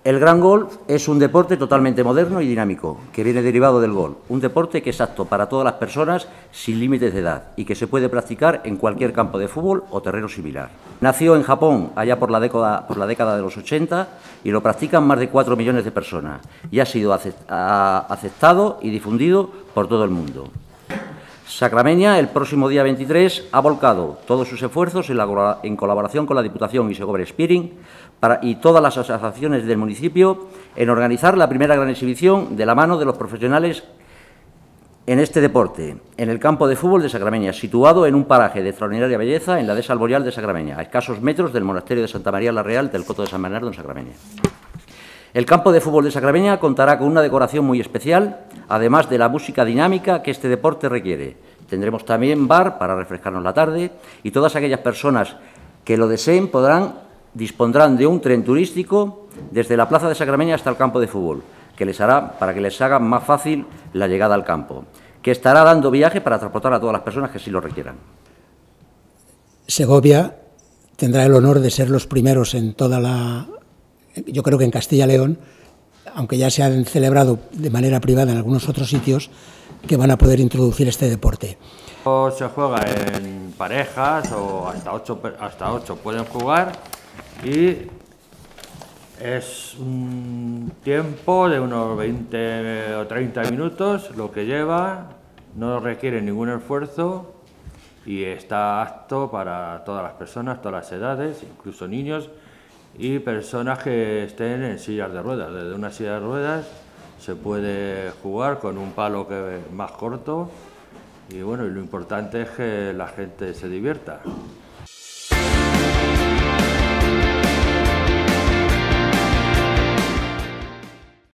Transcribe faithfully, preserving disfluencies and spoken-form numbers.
El gran golf es un deporte totalmente moderno y dinámico, que viene derivado del golf, un deporte que es apto para todas las personas sin límites de edad y que se puede practicar en cualquier campo de fútbol o terreno similar. Nació en Japón allá por la década, por la década de los ochenta y lo practican más de cuatro millones de personas y ha sido aceptado y difundido por todo el mundo. Sacramenia, el próximo día veintitrés, ha volcado todos sus esfuerzos en, la, en colaboración con la Diputación y Segovia Spirit para, y todas las asociaciones del municipio en organizar la primera gran exhibición de la mano de los profesionales en este deporte, en el campo de fútbol de Sacramenia, situado en un paraje de extraordinaria belleza en la dehesa Alborial de Sacramenia, a escasos metros del monasterio de Santa María la Real del Coto de San Bernardo en Sacramenia. El campo de fútbol de Sacramenia contará con una decoración muy especial, además de la música dinámica que este deporte requiere. Tendremos también bar para refrescarnos la tarde y todas aquellas personas que lo deseen podrán, dispondrán de un tren turístico desde la plaza de Sacramenia hasta el campo de fútbol, que les hará, para que les haga más fácil la llegada al campo, que estará dando viaje para transportar a todas las personas que sí lo requieran. Segovia tendrá el honor de ser los primeros en toda la... Yo creo que en Castilla y León, aunque ya se han celebrado de manera privada en algunos otros sitios, que van a poder introducir este deporte. Se juega en parejas o hasta ocho, hasta ocho pueden jugar y es un tiempo de unos veinte o treinta minutos lo que lleva, no requiere ningún esfuerzo y está apto para todas las personas, todas las edades, incluso niños y personas que estén en sillas de ruedas. Desde una silla de ruedas se puede jugar con un palo que más corto y bueno, y lo importante es que la gente se divierta.